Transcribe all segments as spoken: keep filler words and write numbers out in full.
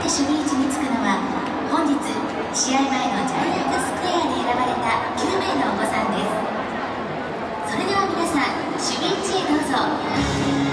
守備位置につくのは本日試合前のジャイアンツスクエアに選ばれたきゅうめいのお子さんです。それでは皆さん守備位置へどうぞ。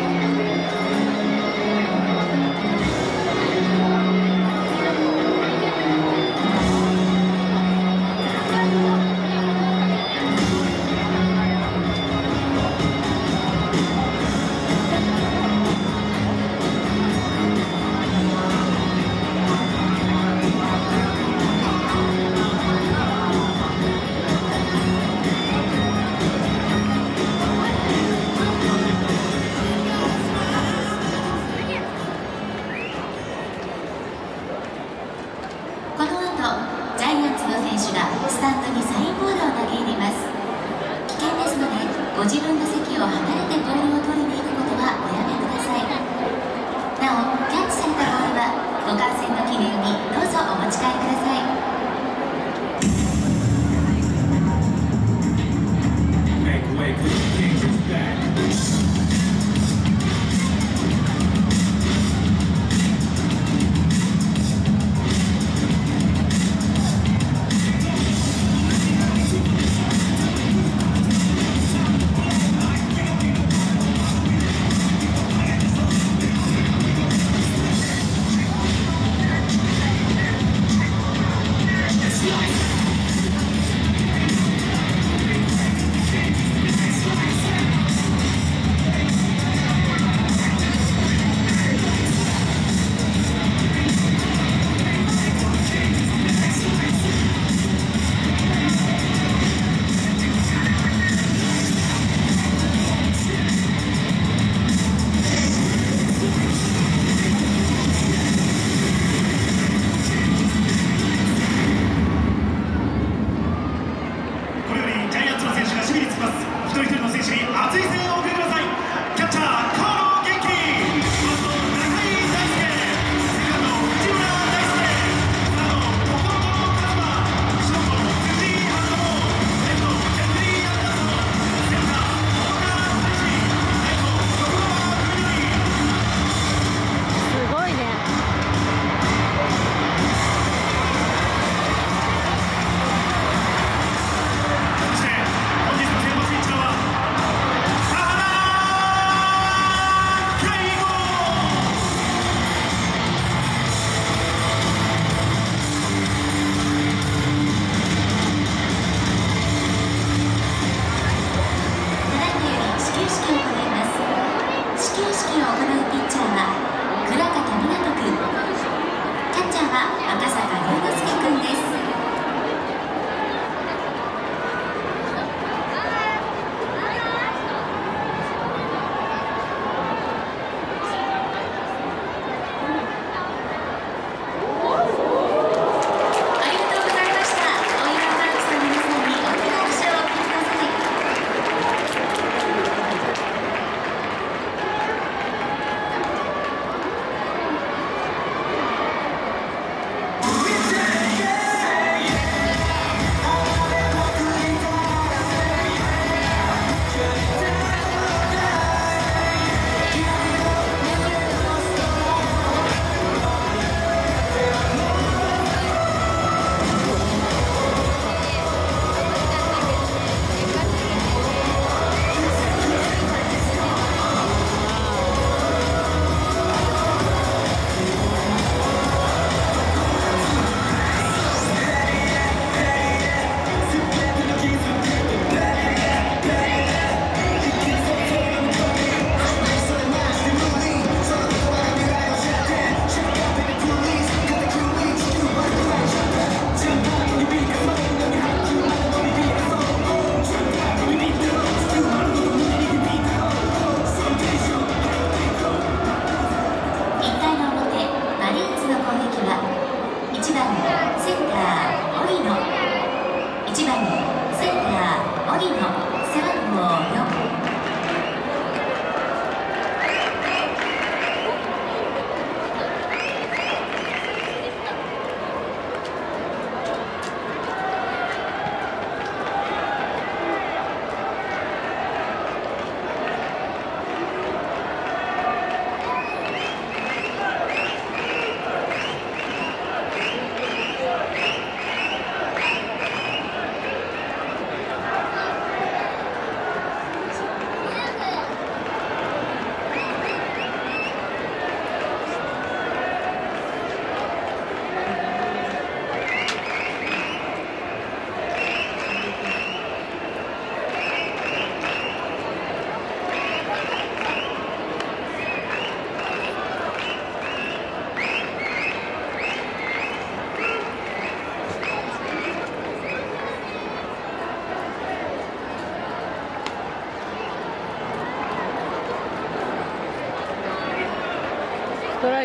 この後ジャイアンツの選手がスタンドにサインボールを投げ入れます。危険ですのでご自分の席を離れてボールを取りに行くことはおやめください。なおキャッチされたボールはご観戦の記念にどうぞお持ち帰りください。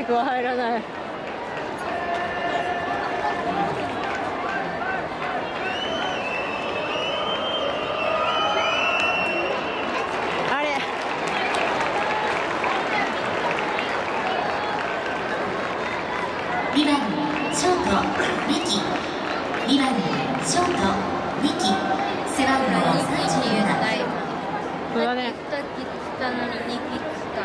クは入らない。あれにばんショートミキ、にばんショートミキ、背番号さんじゅうなな。 そうだね。 さっき来たのににき来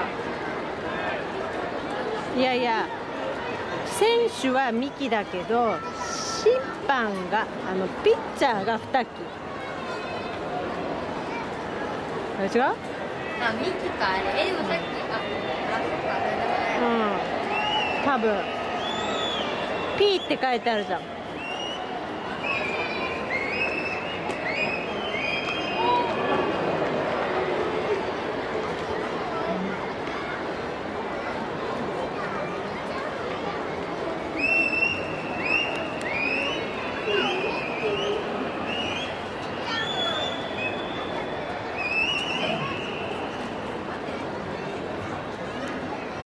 た。 いやいや、選手はミキだけど審判があのピッチャーがにき。あれ違う？ あ、ミキかあれ。え、でもさっき、あ、あ、そっか、あれだね。 うん、多分 P って書いてあるじゃん。